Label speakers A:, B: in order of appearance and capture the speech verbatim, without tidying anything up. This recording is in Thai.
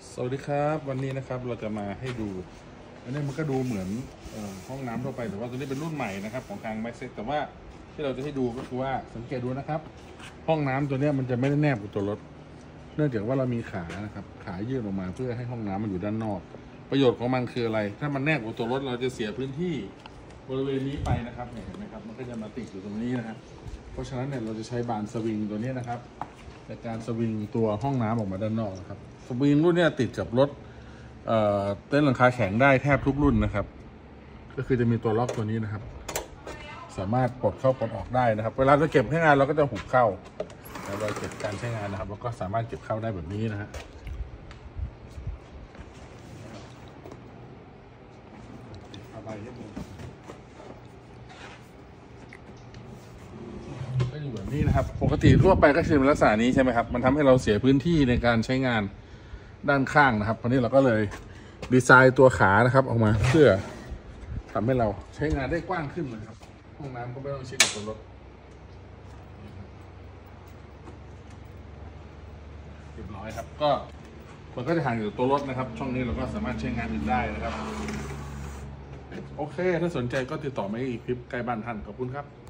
A: สวัสดีครับวันนี้นะครับเราจะมาให้ดูอันนี้มันก็ดูเหมือนห้องน้ำทั่วไปแต่ว่าตัวนี้เป็นรุ่นใหม่นะครับของทางแม็กเซ็ตแต่ว่าที่เราจะให้ดูก็คือว่าสังเกตดูนะครับห้องน้ำตัวนี้มันจะไม่ได้แนบกับตัวรถเนื่องจากว่าเรามีขานะครับขายื่นออกมาเพื่อให้ห้องน้ำมันอยู่ด้านนอกประโยชน์ของมันคืออะไรถ้ามันแนบกับตัวรถเราจะเสียพื้นที่บริเวณนี้ไปนะครับเห็นไหมครับมันก็จะมาติดอยู่ตรงนี้นะครับเพราะฉะนั้นเนี่ยเราจะใช้บานสวิงตัวนี้นะครับในการสวิงตัวห้องน้ำออกมาด้านนอกนะครับสวิงรุ่นนี้ติดกับรถเอ่อเต็นท์หลังคาแข็งได้แทบทุกรุ่นนะครับก็คือจะมีตัวล็อกตัวนี้นะครับสามารถปลดเข้าปลดออกได้นะครับเวลาเราเก็บใช้งานเราก็จะหุบเข้าแล้วเราเก็บการใช้งานนะครับเราก็สามารถเก็บเข้าได้แบบนี้นะฮะเอาไปนิดนึงก็อยู่แบบนี้นะครับปกติทั่วไปก็คือเป็นลักษณะนี้ใช่ไหมครับมันทำให้เราเสียพื้นที่ในการใช้งานด้านข้างนะครับคราวนี้เราก็เลยดีไซน์ตัวขานะครับออกมาเพื่อทำให้เราใช้งานได้กว้างขึ้นนะครับห้องน้ำก็ไม่ต้องชิดกับตัวรถเรียบร้อยครับก็มันก็จะห่างจากตัวรถนะครับช่องนี้เราก็สามารถใช้งานอื่นได้นะครับโอเคถ้าสนใจก็ติดต่อมาอีกคลิปใกล้บ้านท่านขอบคุณครับ